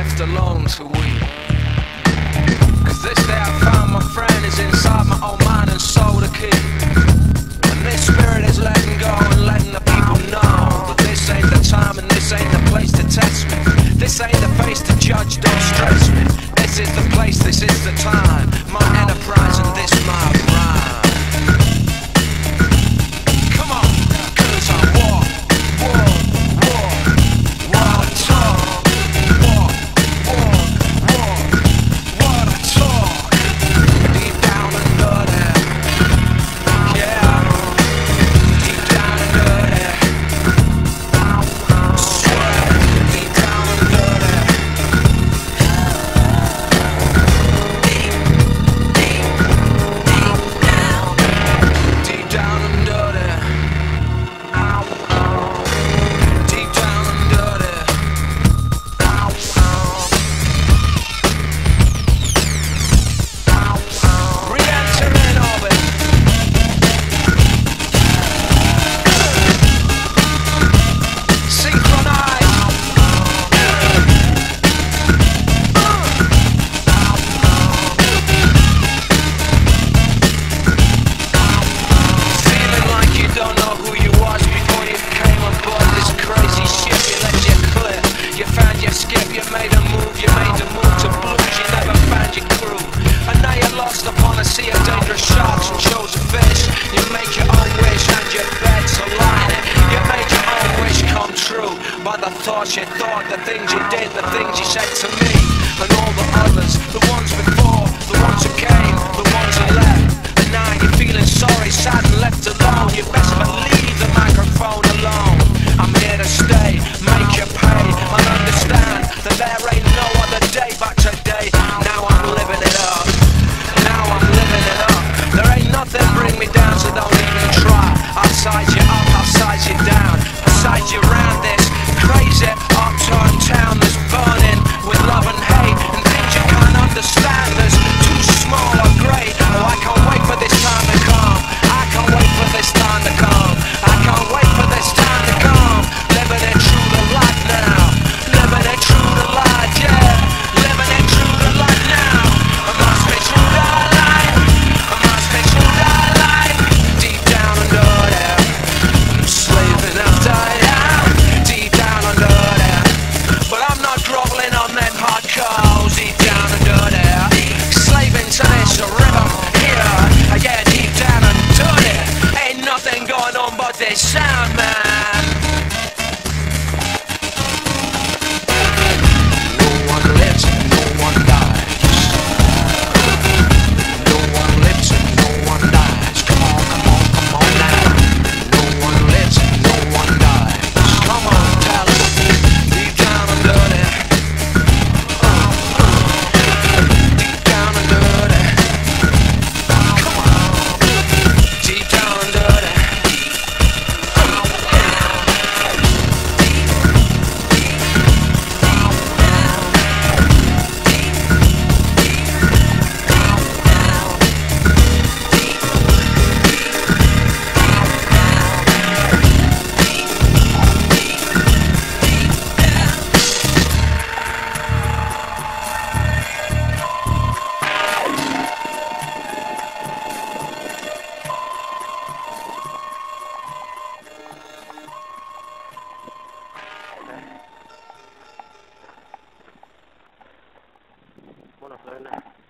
left alone to weep. Cause this day I found my friend is inside my own mind and soul to keep. And this spirit is letting go and letting the people know that this ain't the time and this ain't the place to test me. This ain't the face to judge, don't stress me. This is the place, this is the time. My enterprise and this my rhyme. Come on, cause I walk, while I talk. Walk, while I talk. Deep down and dirty. Yeah, deep down and dirty. Swear, deep down and dirty. Deep down and dirty. Deep down and dirty. Re-entering orbit. Synchronize. Feeling like you don't know who you was before you came on board this crazy ship. You let you clip, you found your skip, you made a move, you made a move to blues, you never found your crew. And now you're lost upon a sea of dangerous sharks and chose a fish. You make your own wish and your bed's a lie. You made your own wish come true by the thoughts you thought, the things you did, the things you said to me. And all the others, the ones before, the ones who came, the ones who left. And now you're feeling sorry, sad and left alone. You best believe the microphone alone. I'm here to stay, make you pay, and understand that there ain't no other day but today. Now I'm living it up. Now I'm living it up. There ain't nothing bring me down, so don't even try. I'll size you up, I'll size you down. I'll size you round this crazy upturn town that's burning with love and hate and things you can't understand. There's too small or great. Oh, I can't wait for this time to come. I can't wait for this time to come. I can't wait for this time to come. Living it true to life now. Living it true to life, yeah. Living it true to life now. I must be true to life. I must be true to life. Deep down and dirty. I'm slaving after you. Deep down and dirty. But I'm not groveling on them hardcores. Deep down and dirty. Slaving to this rhythm here. Yeah, deep down and dirty. Ain't nothing going on but this sound, man. No one lives and no one dies. No one lives and no one dies. Come on, come on, come on now. No one lives and no one dies. Come on, tell us. Deep down and dirty. Deep down and dirty. Come on. Deep down and dirty. Bueno,